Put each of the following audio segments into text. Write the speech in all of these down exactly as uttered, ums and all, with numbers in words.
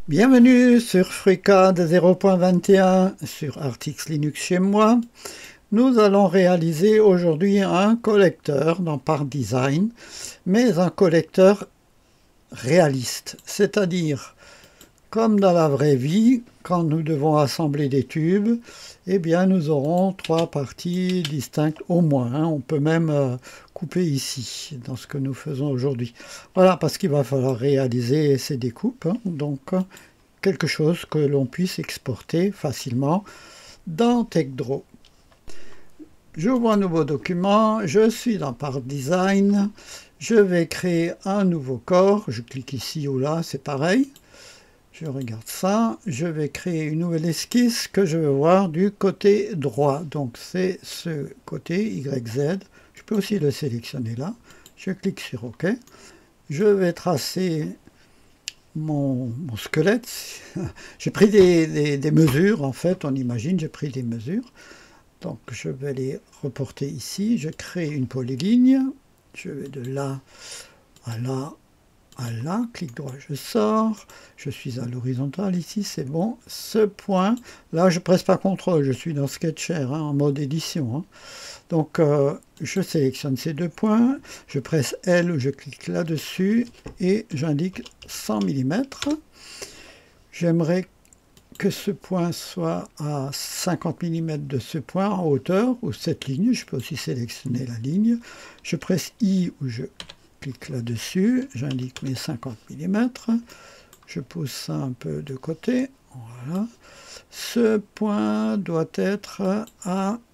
Bienvenue sur FreeCAD zéro point vingt et un sur Artix Linux chez moi. Nous allons réaliser aujourd'hui un collecteur dans Part Design, mais un collecteur réaliste, c'est-à-dire comme dans la vraie vie, quand nous devons assembler des tubes, eh bien nous aurons trois parties distinctes au moins, hein. On peut même euh, couper ici, dans ce que nous faisons aujourd'hui. Voilà, parce qu'il va falloir réaliser ces découpes, hein. Donc quelque chose que l'on puisse exporter facilement dans TechDraw. J'ouvre un nouveau document, je suis dans Part Design, je vais créer un nouveau corps, je clique ici ou là, c'est pareil. Je regarde ça, je vais créer une nouvelle esquisse que je veux voir du côté droit. Donc c'est ce côté Y Z. Je peux aussi le sélectionner là. Je clique sur OK. Je vais tracer mon, mon squelette. J'ai pris des, des, des mesures, en fait, on imagine, j'ai pris des mesures. Donc je vais les reporter ici. Je crée une polyligne. Je vais de là à là. À là, clic droit, je sors, je suis à l'horizontale ici, c'est bon. Ce point, là je ne presse pas contrôle, je suis dans Sketcher, hein, en mode édition. Hein. Donc euh, je sélectionne ces deux points, je presse L ou je clique là-dessus et j'indique cent millimètres. J'aimerais que ce point soit à cinquante millimètres de ce point en hauteur, ou cette ligne, je peux aussi sélectionner la ligne. Je presse I ou je clique là-dessus, j'indique mes cinquante millimètres, je pousse ça un peu de côté, voilà. Ce point doit être à, à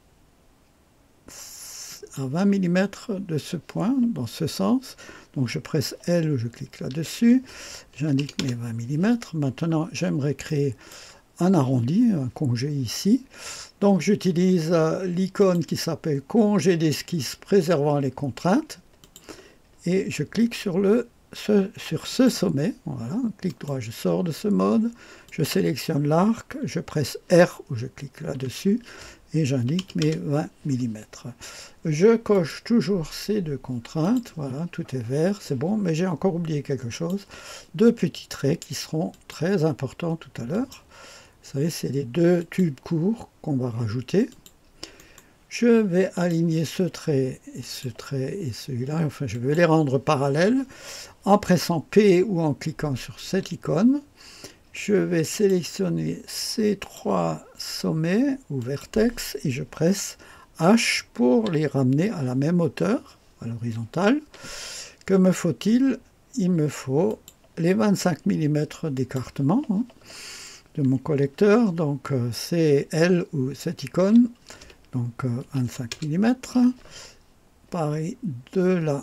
vingt millimètres de ce point, dans ce sens, donc je presse L ou je clique là-dessus, j'indique mes vingt millimètres, maintenant j'aimerais créer un arrondi, un congé ici, donc j'utilise l'icône qui s'appelle congé d'esquisse préservant les contraintes, et je clique sur, le, ce, sur ce sommet, voilà, clic droit, je sors de ce mode, je sélectionne l'arc, je presse R ou je clique là-dessus et j'indique mes vingt millimètres. Je coche toujours ces deux contraintes, voilà, tout est vert, c'est bon, mais j'ai encore oublié quelque chose, deux petits traits qui seront très importants tout à l'heure. Vous savez, c'est les deux tubes courts qu'on va rajouter. Je vais aligner ce trait et ce trait et celui-là, enfin je vais les rendre parallèles en pressant P ou en cliquant sur cette icône. Je vais sélectionner ces trois sommets ou vertex et je presse H pour les ramener à la même hauteur, à l'horizontale. Que me faut-il? Il me faut les vingt-cinq millimètres d'écartement, hein, de mon collecteur, donc euh, c'est L ou cette icône. Donc euh, vingt-cinq millimètres, pareil, de là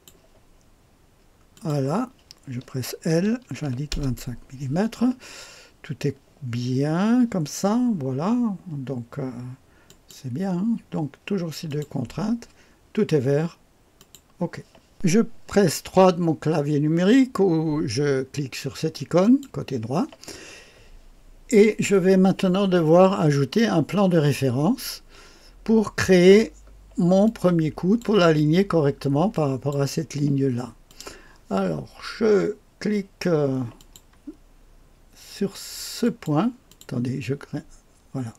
à là, je presse L, j'indique vingt-cinq millimètres, tout est bien comme ça, voilà, donc euh, c'est bien, hein. Donc toujours ces deux contraintes, tout est vert, ok. Je presse trois de mon clavier numérique ou je clique sur cette icône, côté droit, et je vais maintenant devoir ajouter un plan de référence pour créer mon premier coude, pour l'aligner correctement par rapport à cette ligne-là. Alors, je clique euh, sur ce point. Attendez, je crée... Voilà.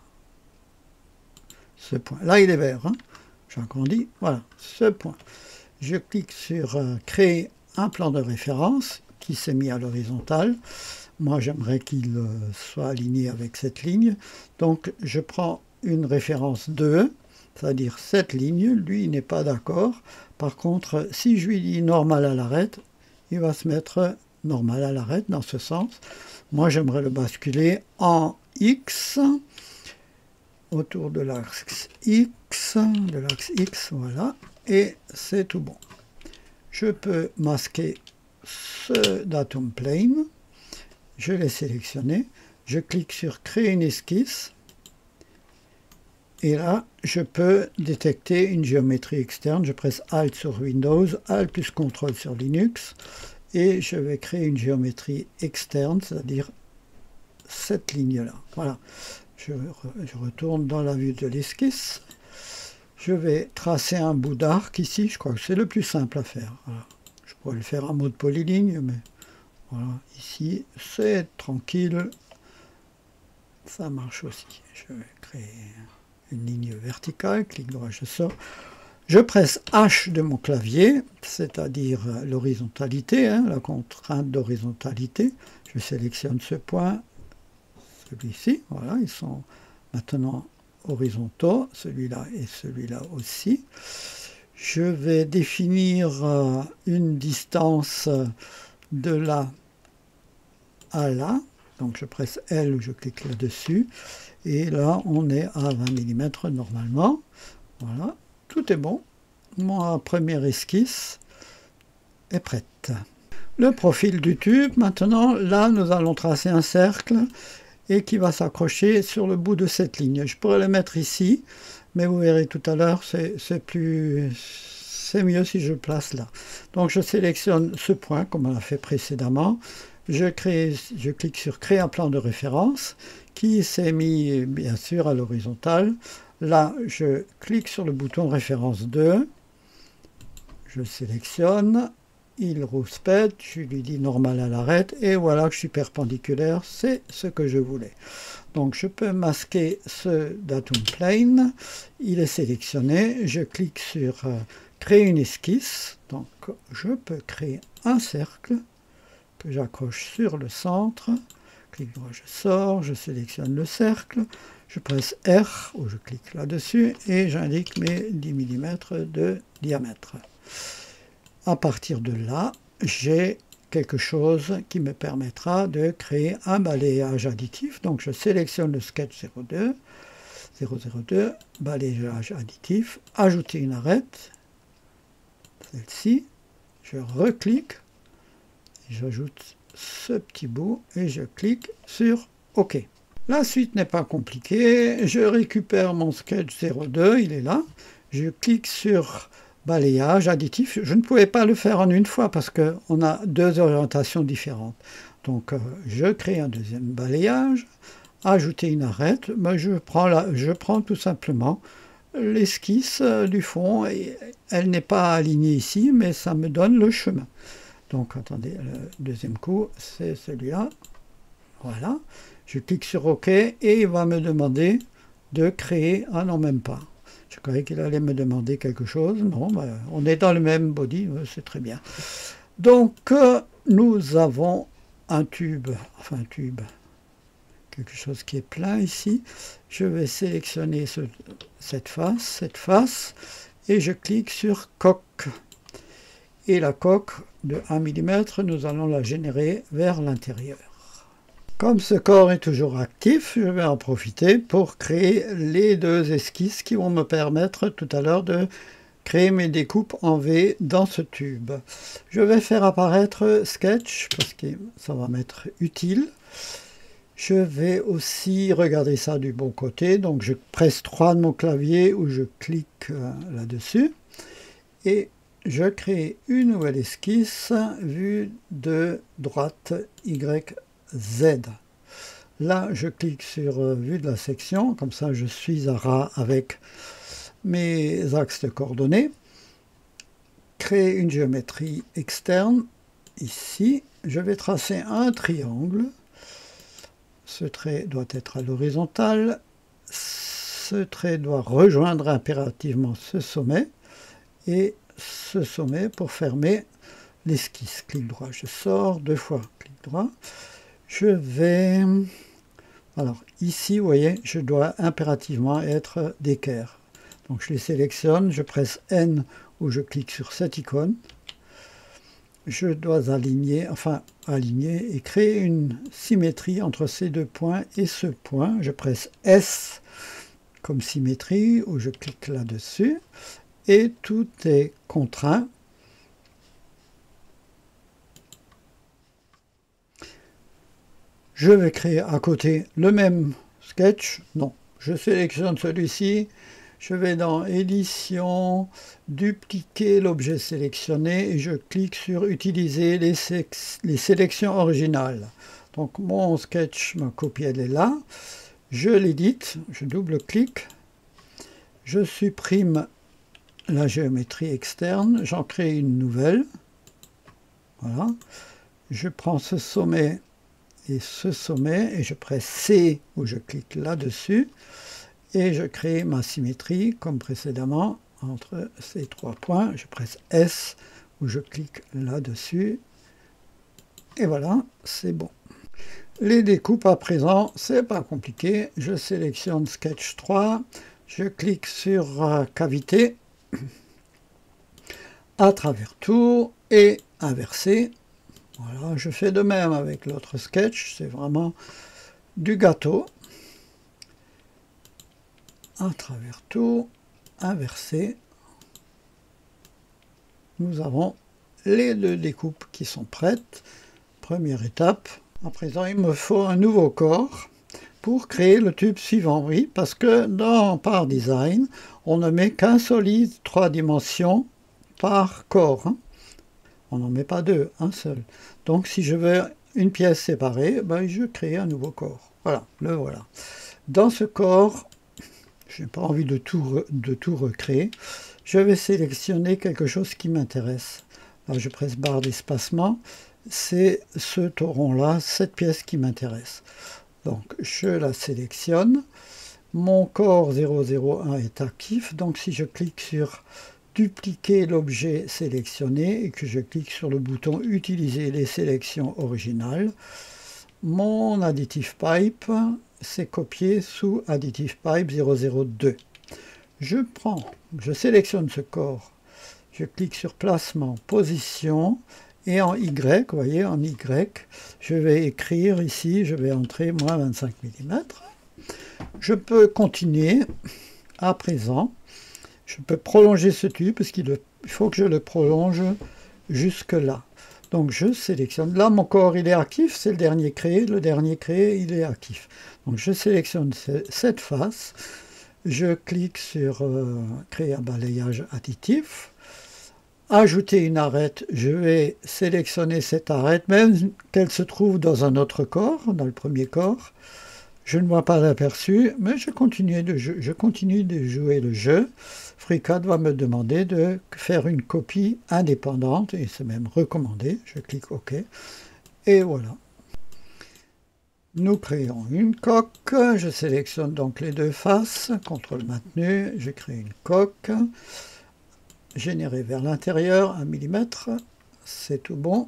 Ce point. Là, il est vert. Hein. J'agrandis. Voilà, ce point. Je clique sur euh, créer un plan de référence qui s'est mis à l'horizontale. Moi, j'aimerais qu'il euh, soit aligné avec cette ligne. Donc, je prends une référence deux, c'est-à-dire cette ligne, lui il n'est pas d'accord. Par contre, si je lui dis normal à l'arête, il va se mettre normal à l'arête dans ce sens. Moi j'aimerais le basculer en X, autour de l'axe X, de l'axe X, voilà, et c'est tout bon. Je peux masquer ce datum plane, je l'ai sélectionné, je clique sur créer une esquisse, et là, je peux détecter une géométrie externe. Je presse Alt sur Windows, Alt plus contrôle sur Linux, et je vais créer une géométrie externe, c'est-à-dire cette ligne-là. Voilà. Je, je retourne dans la vue de l'esquisse. Je vais tracer un bout d'arc ici. Je crois que c'est le plus simple à faire. Voilà. Je pourrais le faire en mode polyligne, mais Voilà, ici, c'est tranquille. Ça marche aussi. Je vais créer une ligne verticale, clic droit, je sors. Je presse H de mon clavier, c'est-à-dire l'horizontalité, hein, la contrainte d'horizontalité. Je sélectionne ce point, celui-ci, voilà, ils sont maintenant horizontaux, celui-là et celui-là aussi. Je vais définir euh, une distance de là à là, donc je presse L, je clique là-dessus, et là on est à vingt millimètres normalement, voilà. Tout est bon, ma première esquisse est prête. Le profil du tube, maintenant, là nous allons tracer un cercle et qui va s'accrocher sur le bout de cette ligne. Je pourrais le mettre ici, mais vous verrez tout à l'heure, c'est plus, c'est mieux si je le place là. Donc je sélectionne ce point comme on l'a fait précédemment, je, crée, je clique sur créer un plan de référence qui s'est mis bien sûr à l'horizontale. Là, je clique sur le bouton référence deux, je sélectionne, il rouspète, je lui dis normal à l'arête, et voilà que je suis perpendiculaire, c'est ce que je voulais. Donc je peux masquer ce datum plane, il est sélectionné, je clique sur euh, créer une esquisse, donc je peux créer un cercle que j'accroche sur le centre, clic droit, je sors, je sélectionne le cercle, je presse R, ou je clique là-dessus, et j'indique mes dix millimètres de diamètre. À partir de là, j'ai quelque chose qui me permettra de créer un balayage additif. Donc je sélectionne le sketch zéro deux, zéro zéro deux, balayage additif, ajouter une arête, celle-ci, je reclique, j'ajoute ce petit bout et je clique sur OK. La suite n'est pas compliquée, je récupère mon sketch zéro deux, il est là, je clique sur balayage additif. Je ne pouvais pas le faire en une fois parce qu'on a deux orientations différentes. Donc euh, je crée un deuxième balayage, ajouter une arête, mais je prends, la, je prends tout simplement l'esquisse du fond, et elle n'est pas alignée ici, mais ça me donne le chemin. Donc attendez, le deuxième coup, c'est celui-là. Voilà. Je clique sur OK et il va me demander de créer, ah non même pas. Je croyais qu'il allait me demander quelque chose. Non, ben, on est dans le même body, c'est très bien. Donc euh, nous avons un tube, enfin un tube, quelque chose qui est plein ici. Je vais sélectionner ce, cette face, cette face, et je clique sur coque. Et la coque de un millimètre, nous allons la générer vers l'intérieur. Comme ce corps est toujours actif, je vais en profiter pour créer les deux esquisses qui vont me permettre tout à l'heure de créer mes découpes en V dans ce tube. Je vais faire apparaître Sketch parce que ça va m'être utile. Je vais aussi regarder ça du bon côté, donc je presse trois de mon clavier ou je clique là-dessus et je crée une nouvelle esquisse vue de droite Y Z. Là, je clique sur euh, vue de la section, comme ça je suis à ras avec mes axes de coordonnées. Créer une géométrie externe. Ici, je vais tracer un triangle. Ce trait doit être à l'horizontale. Ce trait doit rejoindre impérativement ce sommet. Et ce sommet pour fermer l'esquisse. Clic droit, je sors, deux fois clic droit. Je vais... Alors ici, vous voyez, je dois impérativement être d'équerre. Donc je les sélectionne, je presse N ou je clique sur cette icône. Je dois aligner, enfin aligner et créer une symétrie entre ces deux points et ce point. Je presse S comme symétrie ou je clique là-dessus. Et tout est contraint. Je vais créer à côté le même sketch. Non, je sélectionne celui-ci. Je vais dans édition, dupliquer l'objet sélectionné et je clique sur utiliser les, les sélections originales. Donc mon sketch, ma copie, elle est là. Je l'édite, je double-clique. Je supprime la géométrie externe, j'en crée une nouvelle. Voilà. Je prends ce sommet et ce sommet et je presse C où je clique là-dessus et je crée ma symétrie comme précédemment entre ces trois points. Je presse S où je clique là-dessus et voilà, c'est bon. Les découpes à présent, c'est pas compliqué. Je sélectionne Sketch trois, je clique sur euh, cavité, à travers tour et inversé. Voilà, je fais de même avec l'autre sketch, c'est vraiment du gâteau. À travers tour, inversé. Nous avons les deux découpes qui sont prêtes. Première étape. À présent, il me faut un nouveau corps pour créer le tube suivant. Oui, parce que dans Par Design, on ne met qu'un solide trois dimensions par corps. Hein. On n'en met pas deux, un seul. Donc si je veux une pièce séparée, ben, je crée un nouveau corps. Voilà, le voilà. Dans ce corps, je n'ai pas envie de tout, de tout recréer. Je vais sélectionner quelque chose qui m'intéresse. Là, je presse barre d'espacement. C'est ce tauron-là, cette pièce qui m'intéresse. Donc je la sélectionne. Mon corps zéro zéro un est actif. Donc si je clique sur dupliquer l'objet sélectionné et que je clique sur le bouton utiliser les sélections originales, mon additive pipe s'est copié sous additive pipe zéro zéro deux. Je prends, je sélectionne ce corps, je clique sur placement, position et en Y, vous voyez, en Y, je vais écrire ici, je vais entrer moins vingt-cinq millimètres. Je peux continuer à présent. Je peux prolonger ce tube parce qu'il faut que je le prolonge jusque là. Donc je sélectionne. Là, mon corps, il est actif. C'est le dernier créé. Le dernier créé, il est actif. Donc je sélectionne cette face. Je clique sur euh, créer un balayage additif. Ajouter une arête. Je vais sélectionner cette arête, même qu'elle se trouve dans un autre corps, dans le premier corps. Je ne vois pas l'aperçu, mais je continue, de je, je continue de jouer le jeu. FreeCAD va me demander de faire une copie indépendante, et c'est même recommandé. Je clique OK, et voilà. Nous créons une coque. Je sélectionne donc les deux faces, contrôle maintenu, je crée une coque. Générer vers l'intérieur, un millimètre, c'est tout bon.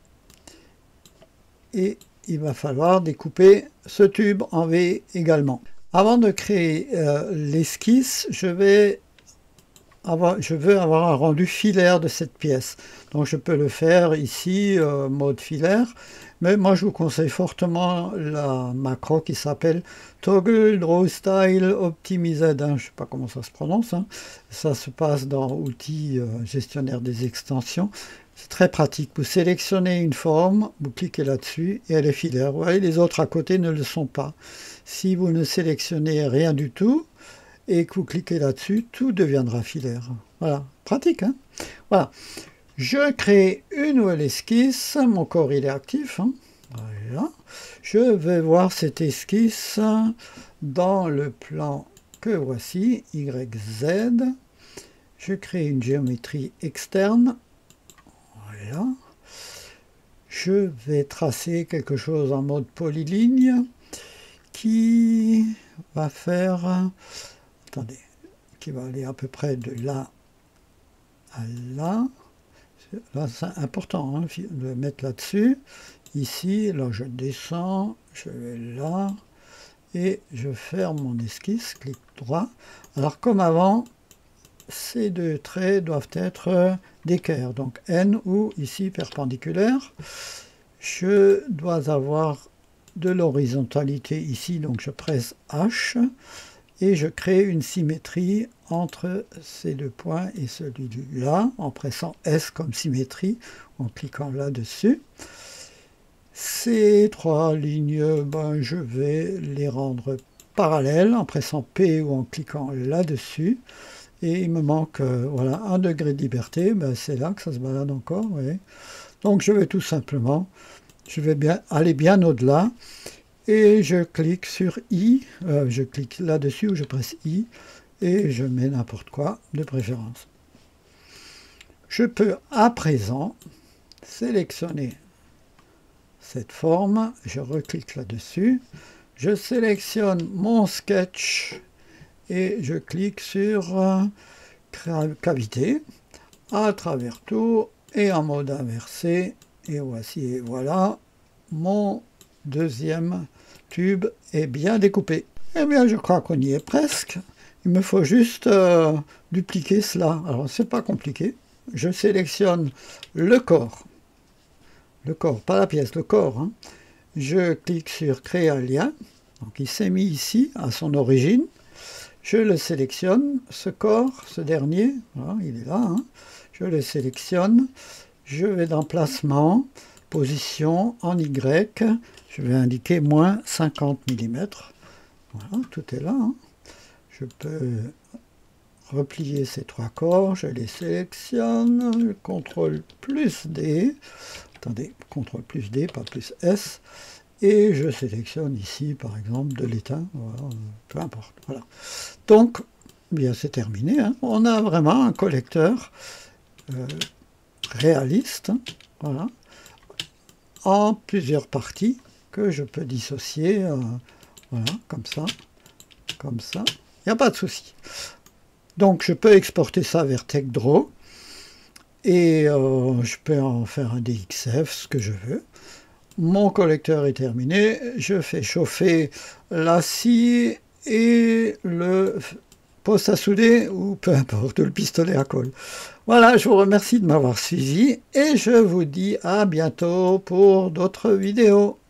Et il va falloir découper ce tube en V également. Avant de créer euh, l'esquisse, je vais avoir, je veux avoir un rendu filaire de cette pièce. Donc je peux le faire ici, euh, mode filaire, mais moi je vous conseille fortement la macro qui s'appelle Toggle Draw Style Optimized. Hein, je ne sais pas comment ça se prononce. Hein. Ça se passe dans Outils euh, gestionnaire des extensions. C'est très pratique. Vous sélectionnez une forme, vous cliquez là-dessus et elle est filaire. Vous voyez, les autres à côté ne le sont pas. Si vous ne sélectionnez rien du tout et que vous cliquez là-dessus, tout deviendra filaire. Voilà, pratique. Hein, voilà. Je crée une nouvelle esquisse. Mon corps il est actif. Hein. Voilà. Je vais voir cette esquisse dans le plan que voici, Y Z. Je crée une géométrie externe. Voilà. Je vais tracer quelque chose en mode polyligne qui va faire, attendez, qui va aller à peu près de là à là. Là, c'est important hein, de le mettre là-dessus. Ici, là, je descends, je vais là, et je ferme mon esquisse, clic droit. Alors, comme avant, ces deux traits doivent être d'équerre, donc N ou ici perpendiculaire. Je dois avoir de l'horizontalité ici, donc je presse H et je crée une symétrie entre ces deux points et celui-là en pressant S comme symétrie, en cliquant là-dessus. Ces trois lignes, ben, je vais les rendre parallèles en pressant P ou en cliquant là-dessus. Et il me manque euh, voilà, un degré de liberté, ben c'est là que ça se balade encore. Oui. Donc je vais tout simplement, je vais bien aller bien au-delà, et je clique sur I, euh, je clique là-dessus, ou je presse I, et je mets n'importe quoi de préférence. Je peux à présent sélectionner cette forme, je reclique là-dessus, je sélectionne mon sketch et je clique sur euh, cavité, à travers tout et en mode inversé, et voici, et voilà, mon deuxième tube est bien découpé. Eh bien, je crois qu'on y est presque. Il me faut juste euh, dupliquer cela. Alors, c'est pas compliqué. Je sélectionne le corps. Le corps, pas la pièce, le corps. Hein. Je clique sur créer un lien. Donc, il s'est mis ici, à son origine. Je le sélectionne, ce corps, ce dernier. Voilà, il est là. Hein. Je le sélectionne. Je vais dans placement, position en Y. Je vais indiquer moins cinquante millimètres. Voilà, tout est là. Hein. Je peux replier ces trois corps, je les sélectionne, contrôle plus D, attendez, contrôle plus D, pas plus S, et je sélectionne ici, par exemple, de l'étain, voilà, peu importe. Voilà. Donc, bien c'est terminé, hein. On a vraiment un collecteur euh, réaliste, hein, voilà, en plusieurs parties que je peux dissocier, euh, voilà, comme ça, comme ça, il n'y a pas de souci. Donc je peux exporter ça vers TechDraw et euh, je peux en faire un D X F, ce que je veux. Mon collecteur est terminé, je fais chauffer la scie et le poste à souder ou peu importe, le pistolet à colle. Voilà, je vous remercie de m'avoir suivi et je vous dis à bientôt pour d'autres vidéos.